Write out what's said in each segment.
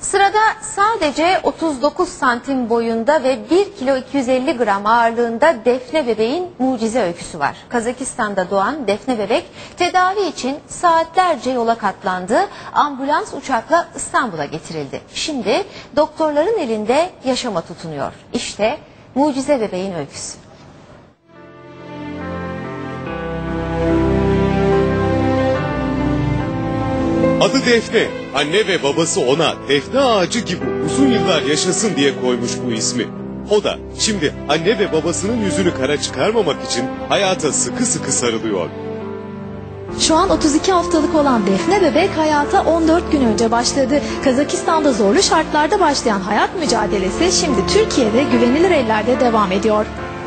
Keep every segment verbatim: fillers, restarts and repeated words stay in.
Sırada sadece otuz dokuz santim boyunda ve bir kilo iki yüz elli gram ağırlığında Defne bebeğin mucize öyküsü var. Kazakistan'da doğan Defne bebek tedavi için saatlerce yola katlandı. Ambulans uçakla İstanbul'a getirildi. Şimdi doktorların elinde yaşama tutunuyor. İşte mucize bebeğin öyküsü. Adı Defne. Anne ve babası ona Defne ağacı gibi uzun yıllar yaşasın diye koymuş bu ismi. O da şimdi anne ve babasının yüzünü kara çıkarmamak için hayata sıkı sıkı sarılıyor. Şu an otuz iki haftalık olan Defne bebek hayata on dört gün önce başladı. Kazakistan'da zorlu şartlarda başlayan hayat mücadelesi şimdi Türkiye'de güvenilir ellerde devam ediyor.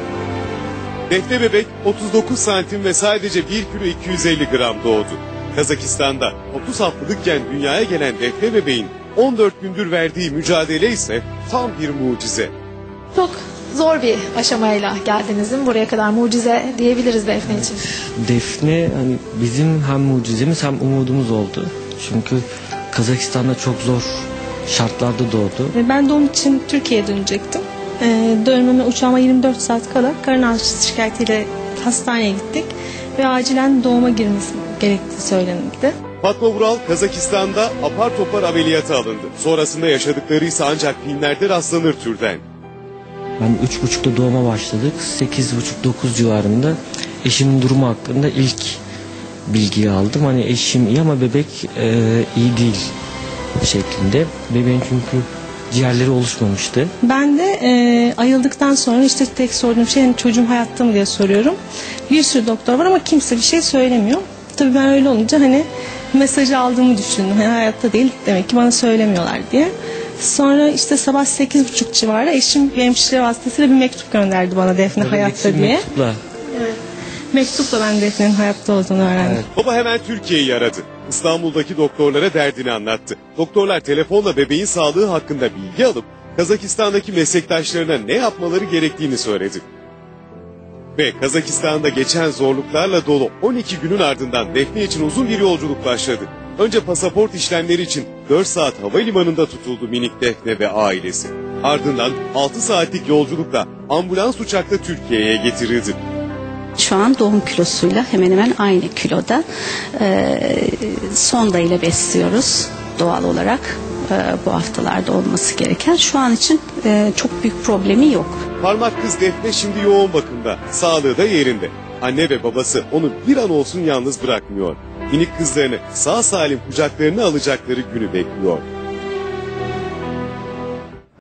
Defne bebek otuz dokuz santim ve sadece bir kilo iki yüz elli gram doğdu. Kazakistan'da otuz haftalıkken dünyaya gelen Defne bebeğin on dört gündür verdiği mücadele ise tam bir mucize. Çok zor bir aşamayla geldiniz değil mi? Buraya kadar mucize diyebiliriz Defne için. Defne hani bizim hem mucizemiz hem umudumuz oldu. Çünkü Kazakistan'da çok zor şartlarda doğdu. Ben doğum için Türkiye'ye dönecektim. Ee, dönmeme uçağıma yirmi dört saat kala karın ağrısı şikayetiyle hastaneye gittik ve acilen doğuma girmesi gerektiği söylenildi. Fatma Vural Kazakistan'da apar topar ameliyata alındı. Sonrasında yaşadıkları ise ancak filmlerde rastlanır türden. Ben üç buçukta doğuma başladık. Sekiz buçuk dokuz civarında eşimin durumu hakkında ilk bilgiyi aldım. Hani eşim iyi ama bebek e, iyi değil şeklinde. Bebeğin çünkü ciğerleri oluşmamıştı. Ben de e, ayıldıktan sonra işte tek sorduğum şey hani çocuğum hayatta mı diye soruyorum. Bir sürü doktor var ama kimse bir şey söylemiyor. Tabii ben öyle olunca hani mesajı aldığımı düşündüm. Hani hayatta değil, demek ki bana söylemiyorlar diye. Sonra işte sabah sekiz buçuk civarı eşim bir hemşire vasıtasıyla bir mektup gönderdi bana Defne Böyle hayatta diye. Mektupla. Evet. Mektupla ben Defne'nin hayatta olduğunu öğrendim. Evet. Baba hemen Türkiye'yi aradı. İstanbul'daki doktorlara derdini anlattı. Doktorlar telefonla bebeğin sağlığı hakkında bilgi alıp Kazakistan'daki meslektaşlarına ne yapmaları gerektiğini söyledi. Ve Kazakistan'da geçen zorluklarla dolu on iki günün ardından Defne için uzun bir yolculuk başladı. Önce pasaport işlemleri için dört saat havalimanında tutuldu minik Defne ve ailesi. Ardından altı saatlik yolculukla ambulans uçakla Türkiye'ye getirildi. Şu an doğum kilosuyla hemen hemen aynı kiloda. Ee, sonda ile besliyoruz doğal olarak. Ee, bu haftalarda olması gereken. Şu an için e, çok büyük problemi yok. Parmak kız Defne şimdi yoğun bakımda, sağlığı da yerinde. Anne ve babası onu bir an olsun yalnız bırakmıyor. Minik kızlarını sağ salim kucaklarına alacakları günü bekliyor.